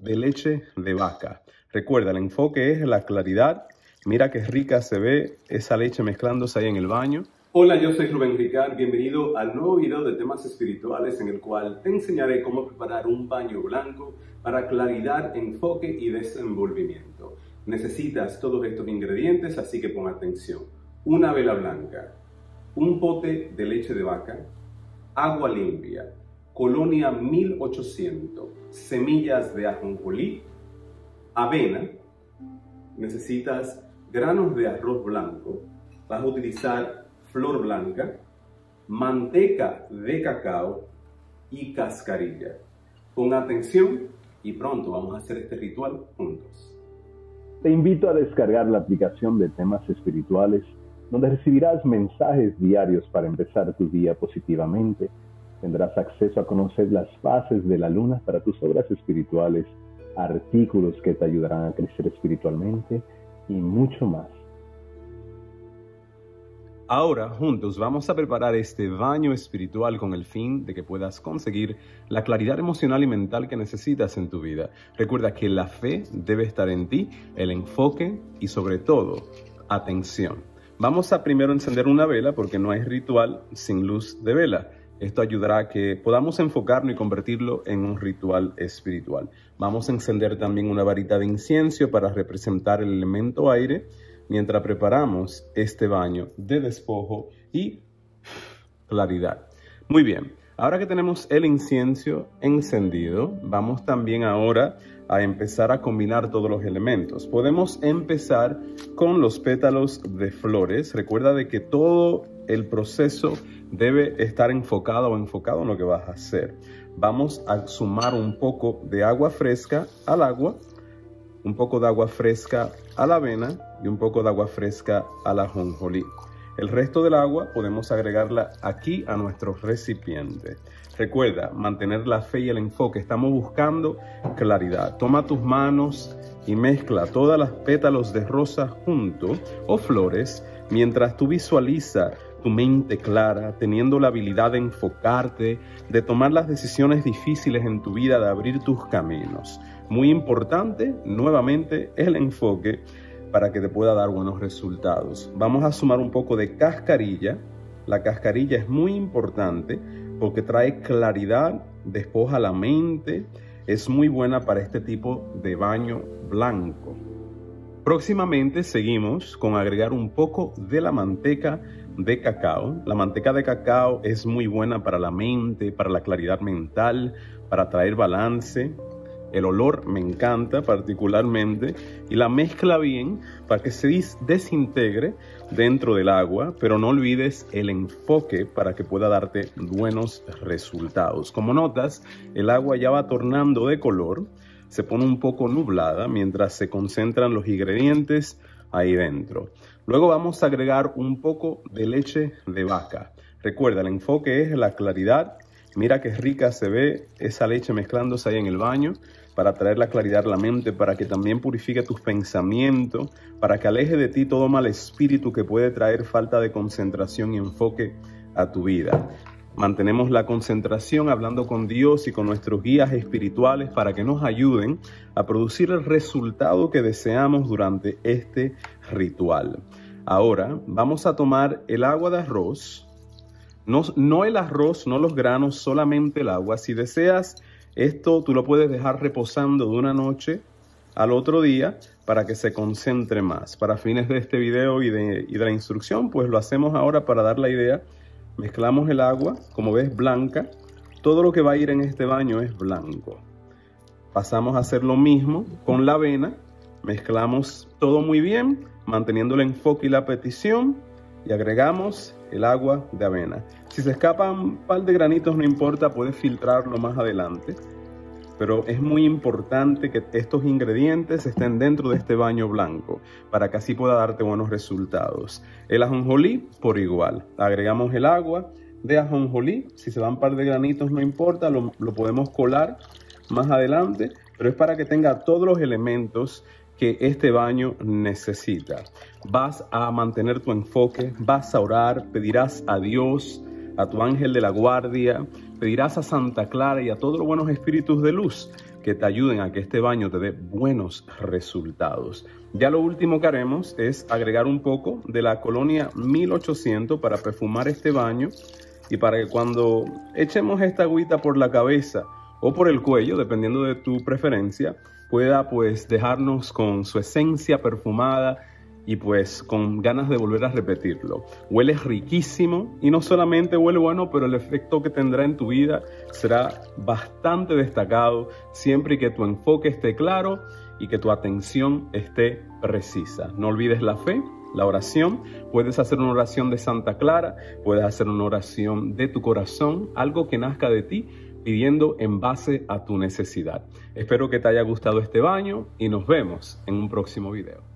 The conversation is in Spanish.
de leche de vaca. Recuerda, el enfoque es la claridad. Mira qué rica se ve esa leche mezclándose ahí en el baño. Hola, yo soy Rubén Ricard. Bienvenido al nuevo video de temas espirituales en el cual te enseñaré cómo preparar un baño blanco para claridad, enfoque y desenvolvimiento. Necesitas todos estos ingredientes, así que pon atención. Una vela blanca, un pote de leche de vaca, agua limpia, colonia 1800, semillas de ajonjolí, avena, necesitas granos de arroz blanco, vas a utilizar flor blanca, manteca de cacao y cascarilla. Pon atención y pronto vamos a hacer este ritual juntos. Te invito a descargar la aplicación de temas espirituales, donde recibirás mensajes diarios para empezar tu día positivamente. Tendrás acceso a conocer las fases de la luna para tus obras espirituales, artículos que te ayudarán a crecer espiritualmente y mucho más. Ahora, juntos, vamos a preparar este baño espiritual con el fin de que puedas conseguir la claridad emocional y mental que necesitas en tu vida. Recuerda que la fe debe estar en ti, el enfoque y sobre todo, atención. Vamos a primero encender una vela porque no hay ritual sin luz de vela. Esto ayudará a que podamos enfocarnos y convertirlo en un ritual espiritual. Vamos a encender también una varita de incienso para representar el elemento aire, mientras preparamos este baño de despojo y claridad. Muy bien, ahora que tenemos el incienso encendido, vamos también ahora a empezar a combinar todos los elementos. Podemos empezar con los pétalos de flores. Recuerda de que todo el proceso debe estar enfocado en lo que vas a hacer. Vamos a sumar un poco de agua fresca al agua, un poco de agua fresca a la avena y un poco de agua fresca a la ajonjolí. El resto del agua podemos agregarla aquí a nuestro recipiente. Recuerda mantener la fe y el enfoque. Estamos buscando claridad. Toma tus manos y mezcla todas las pétalos de rosa junto o flores mientras tú visualiza tu mente clara, teniendo la habilidad de enfocarte, de tomar las decisiones difíciles en tu vida, de abrir tus caminos. Muy importante, nuevamente, el enfoque para que te pueda dar buenos resultados. Vamos a sumar un poco de cascarilla. La cascarilla es muy importante porque trae claridad, despoja la mente, es muy buena para este tipo de baño blanco. Próximamente seguimos con agregar un poco de la manteca de cacao. La manteca de cacao es muy buena para la mente, para la claridad mental, para traer balance. El olor me encanta particularmente y la mezcla bien para que se desintegre dentro del agua, pero no olvides el enfoque para que pueda darte buenos resultados. Como notas, el agua ya va tornando de color, se pone un poco nublada mientras se concentran los ingredientes ahí dentro. Luego vamos a agregar un poco de leche de vaca. Recuerda, el enfoque es la claridad. Mira qué rica se ve esa leche mezclándose ahí en el baño para traer la claridad a la mente, para que también purifique tus pensamientos, para que aleje de ti todo mal espíritu que puede traer falta de concentración y enfoque a tu vida. Mantenemos la concentración hablando con Dios y con nuestros guías espirituales para que nos ayuden a producir el resultado que deseamos durante este ritual. Ahora vamos a tomar el agua de arroz. No el arroz, no los granos, solamente el agua. Si deseas esto, tú lo puedes dejar reposando de una noche al otro día para que se concentre más. Para fines de este video y de la instrucción, pues lo hacemos ahora para dar la idea. Mezclamos el agua, como ves, blanca. Todo lo que va a ir en este baño es blanco. Pasamos a hacer lo mismo con la avena. Mezclamos todo muy bien, manteniendo el enfoque y la petición. Y agregamos el agua de avena. Si se escapan un par de granitos, no importa, puedes filtrarlo más adelante. Pero es muy importante que estos ingredientes estén dentro de este baño blanco para que así pueda darte buenos resultados. El ajonjolí, por igual. Agregamos el agua de ajonjolí. Si se van un par de granitos, no importa, lo podemos colar más adelante. Pero es para que tenga todos los elementos que este baño necesita. Vas a mantener tu enfoque, vas a orar, pedirás a Dios, a tu ángel de la guardia, pedirás a Santa Clara y a todos los buenos espíritus de luz que te ayuden a que este baño te dé buenos resultados. Ya lo último que haremos es agregar un poco de la colonia 1800 para perfumar este baño y para que cuando echemos esta agüita por la cabeza o por el cuello, dependiendo de tu preferencia, pueda pues dejarnos con su esencia perfumada y pues con ganas de volver a repetirlo. Huele riquísimo y no solamente huele bueno, pero el efecto que tendrá en tu vida será bastante destacado siempre que tu enfoque esté claro y que tu atención esté precisa. No olvides la fe, la oración. Puedes hacer una oración de Santa Clara, puedes hacer una oración de tu corazón, algo que nazca de ti, pidiendo en base a tu necesidad. Espero que te haya gustado este baño y nos vemos en un próximo video.